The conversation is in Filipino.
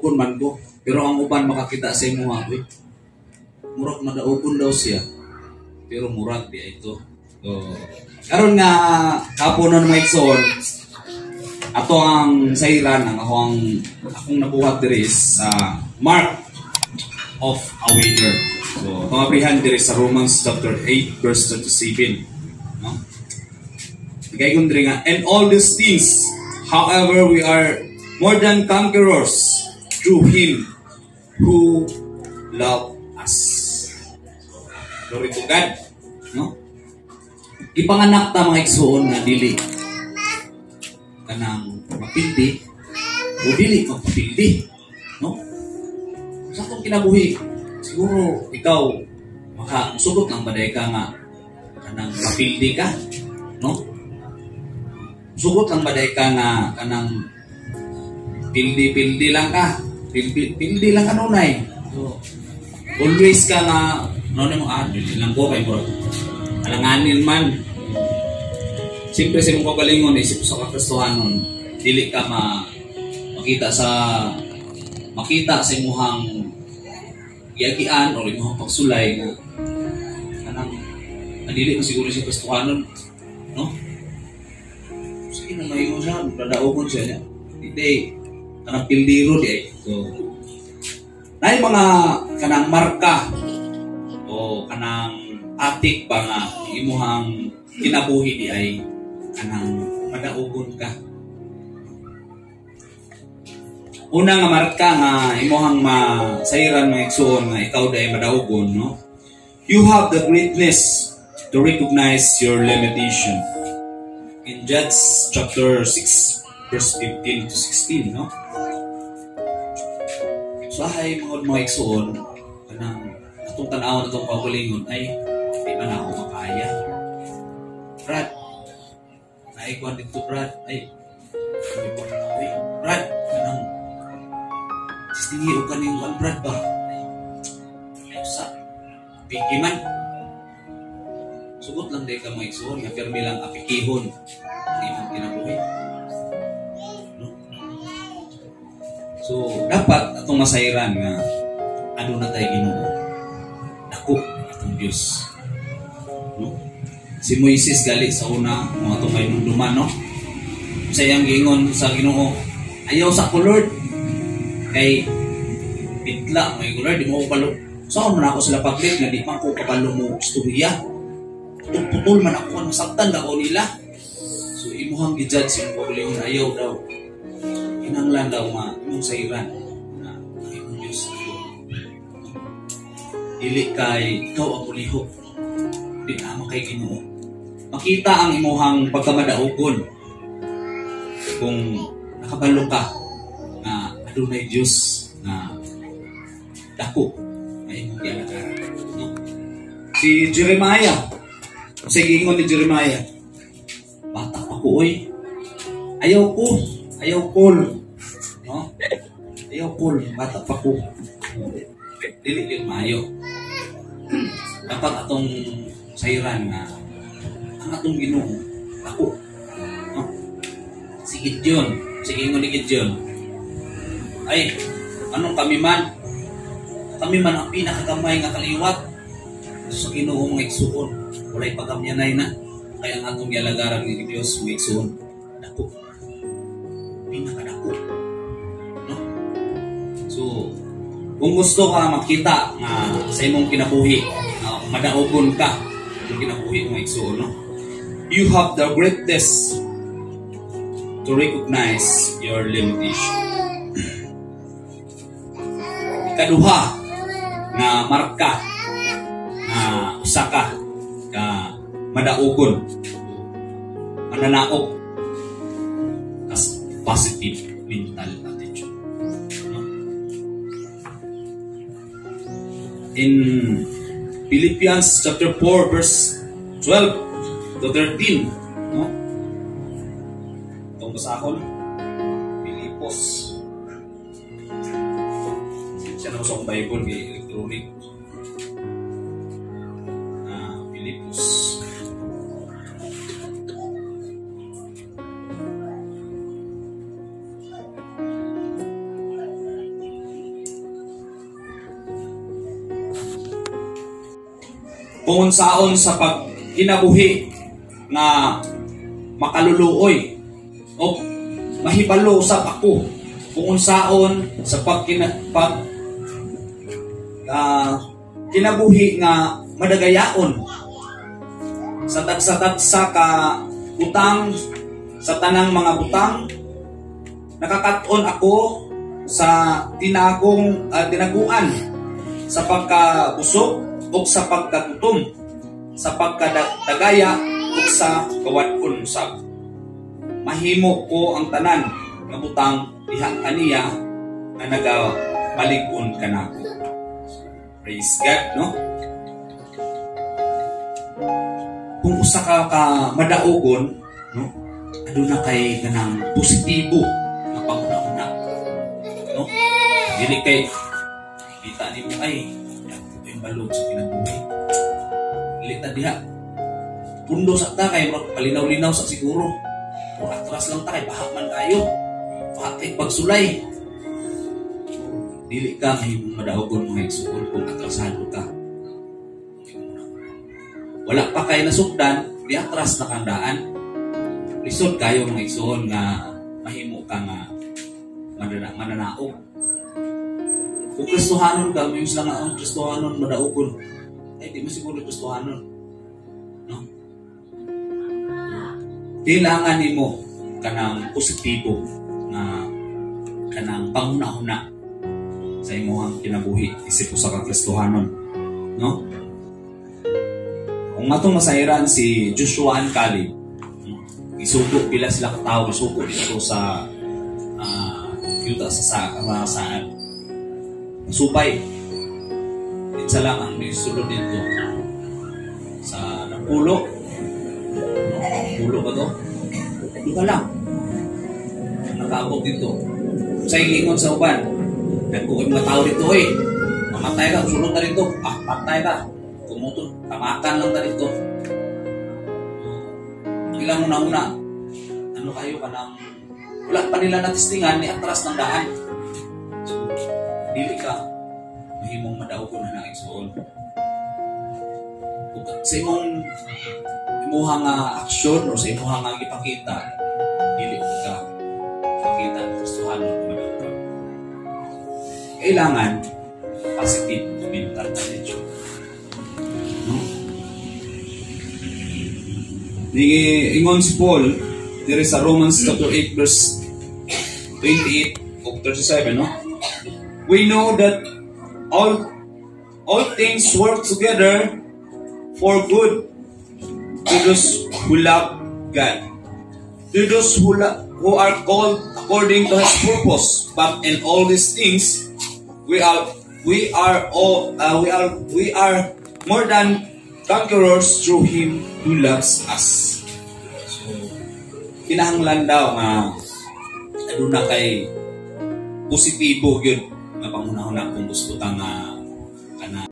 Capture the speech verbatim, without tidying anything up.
madaogon man ko. Pero ang uban makakita sa imo ha. Murag madaogon daw siya. Pero murag di ito. So, karon nga kaponon maigsoon ato ang sayran ang akong akong nabuhat diri sa mark of a winner. So, pangabrihan diri sa Romans chapter eight verse thirty-seven. No? Bigay kong diri nga, and all these things, however, we are more than conquerors through Him who loved us. Glory to God. No? Ipanganak ta mga igsoon nga dili kanang mapildi o dili mapildi. No? Sa itong kinabuhi, siguro ikaw makasugot lang baday ka nga kanang mapildi ka. No? Sugot lang baday ka nga kanang pildi-pildi lang ka. Pildi, pildi lang kanunay. So, always ka nga ano na mga ah, pildi lang ko kay bro. Alanganin man. Siyempre sa mong kagalingon, isip sa kakristohanon, dili ka ma makita sa makita sa imuhang yagian o imuhang pagsulay na kanang dili mo siguro sa kristohanon, no? Sige na may mo siya, nadaogon siya niya. Hindi, kanang pildiro di eh. So, na mga kanang marka o kanang atik ba nga imuhang kinabuhi di ay kanang madaogon ka. Una nga marka nga imuhang masayran mga igsoon nga ikaw day madaogon, no? You have the greatness to recognize your limitation. In Judges chapter six verse fifteen to sixteen, no? So ay mga mga igsoon kanang atong tan-aw atong kaugalingon ay di man ako makaya. Brad, naikuan dito Brad, ay ay Brad, kanang sistingi o kaning one Brad ba? Ay sa pikiman. Sugot lang day ka mga igsoon nga permi lang apikihon ang imong kinabuhi. No? So dapat atong masayran nga ano na tayo Ginoo. Dako atong Dios. No? Si Moises gali sa una mga itong may nunduman, no? Sa iyang giingon sa Ginoo, ayaw sa ko Lord kay bitla may Lord di mo ko palo. Saan man ako sila paglit nga di man ko kapalo mo istorya. Putol man ako ang masaktan na o nila. So imuhang gijudge sa imong ayaw daw. Kinanglan daw nga imong sayran na imong Diyos. Dili kay ikaw ang ulihok. Di na kay Ginoo. Makita ang imuhang pagkamadaogon kung nakabalo ka na adunay Diyos na dako na imong gialagaran. No? Si Jeremiah, sa gingon ni Jeremiah, bata pa ko oy. Ayaw ko, ayaw ko. No? Ayaw ko, bata pa ko. Dili din maayo. Dapat atong sayran na ang atong Ginoo ako. No? Si Gideon, si gingon ni Gideon. Ay, anong kami man? Kami man ang pinakagamay nga kaliwat sa Ginoo mga igsuon. Walay pagamyanay na. Kaya ang atong gialagaran ng Diyos mga igsuon. Dako. Pinakadako. No? So, kung gusto ka makita nga sa imong kinabuhi, uh, madaogon ka sa kinabuhi mga igsuon, no? You have the greatness to recognize your limitation. Ikaduha na marka na usa ka ka madaogon, mananaog as positive mental attitude. No? In Philippians chapter four verse twelve to thirteen, no? Itong basahon, Pilipos. Siya na usang Bible kay electronic. Ah, Pilipos. kung unsaon sa pag kinabuhi nga makaluluoy o mahibalo usab ako kung unsaon sa pag kina, pag uh, kinabuhi nga madagayaon sa tagsa-tagsa ka butang sa tanang mga butang. Nakakaton ako sa tinagong uh, tinaguan sa pagkabusog o sa pagkatutom, sa pagkadagaya o sa kawadkon usab. Mahimo ko ang tanan nga butang dihang kaniya nga nagabalik-on kanako. Praise God, no? Kung usa ka ka madaogon, no? Aduna kay kanang positibo nga panguna-una, no? Dili kay kita nimo ay yung balog sa kinabuhi. Dili ta diha. Pundo sa ta kay palinaw-linaw sa siguro. O atras lang ta kay baha man kayo. Baha kay pagsulay. Dili ka mahimong madaogon mga igsoon kung atrasado ka. Wala pa kay nasugdan, di atras na kandaan. Lisod kayo mga igsoon nga mahimo ka nga manana mananaog. Kung Kristohanon ka, may lang ang Kristohanon madaogon. Ay, di mo siguro Kristohanon. No? Kailangan nimo kanang positibo na kanang panguna-una sa imong kinabuhi isip usa ka Kristohanon, no? Kung matong masairan si Joshua and Caleb, isugo pila sila ka tawo, isugo dito sa uh, yuta sa sa saan supay. Itsa lang ang sulod dito sa Napulo. Pulo ba to? Dito lang. Nakaabot dito. Sa ingon sa uban, nagkukuha mga tao dito eh. Mamatay ka, sulod na dito. Ah, patay ka. Kumutol, tamakan lang na dito. Ilang muna-muna. Ano kayo ka nang wala pa nila natistingan ni atras ng daan. So, dili ka mahimong madaogon na ng igsoon. Sa imong imuhang uh, aksyon o sa imuhang uh, ipakita, dili ka pakita ng Kristohanon kung madaogon. Kailangan positive mental attitude. No? Ingon si Paul there is a Romans chapter eight verse twenty-eight of thirty-seven, no? We know that all all things work together for good to those who love God, to those who, lo- who are called according to His purpose. But in all these things, we are we are all uh, we are we are more than conquerors through Him who loves us. So, kinahanglan daw nga aduna kay positibo gyud nga pangunahuna kung gusto ta nga